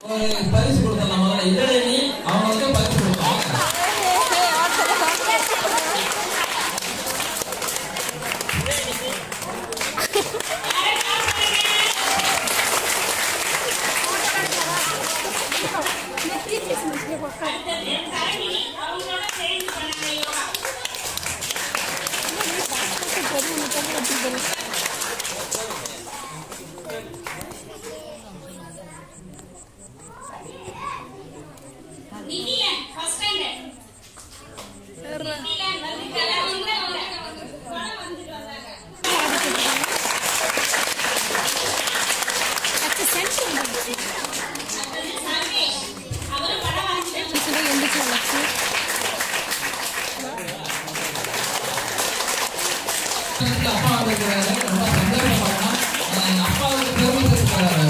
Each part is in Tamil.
பரிசு கொடுத்தலாம். முதல்ல இதழி அவங்களுக்கு பரிசு கொடுத்தோம். அப்பா இருக்கிறாரு, ரொம்ப சந்தோஷப்படணும். அப்பாவுக்கு பெருமை இருக்கிறாரு.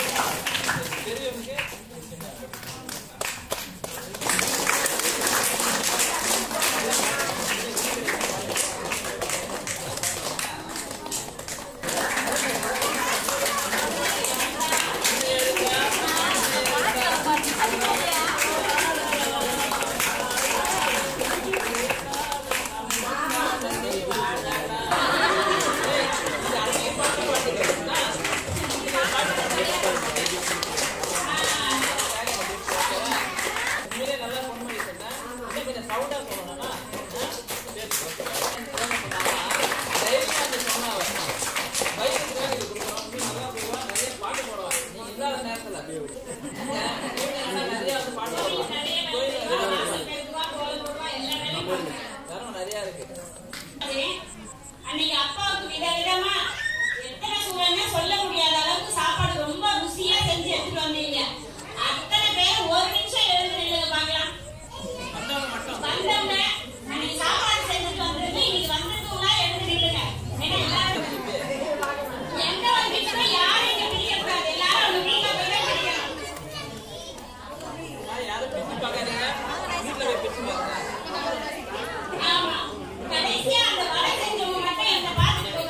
அன்னைக்கு அப்பாவுக்கு விதவிதமா எத்தனை சூழல்னா சொல்ல முடியாத அளவுக்கு சாப்பாடு ரொம்ப ருசியா செஞ்சு எடுத்துட்டு வந்தீங்க. அத்தனை பேர் ஒரு நிமிஷம் எழுந்து நில்லுங்க பாக்கலாம். வந்தவங்க அன்னைக்கு சாப்பாடு செஞ்சுட்டு வந்தது இன்னைக்கு வந்ததுங்களா எழுந்து நில்லுங்க. ஏன்னா எல்லாரும் எங்க வந்துட்டு யாரும் இங்க பிடிக்க கூடாது. எல்லாரும் அவங்க வீட்டுல போய் தான் பிடிக்கணும். ஆமா, கடைசியா அந்த வடை செஞ்சவங்க மட்டும் என்ன பார்த்துட்டு போக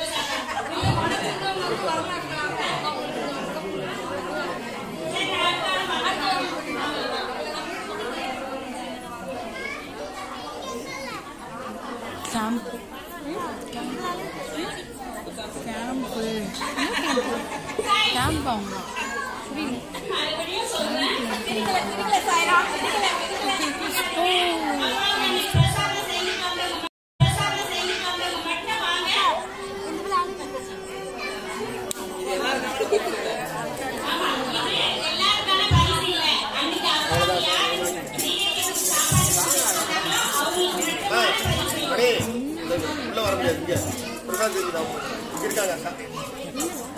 மறுபடியும் சொல்றேன். உள்ள வர முடியாது. இங்க இருக்காங்க.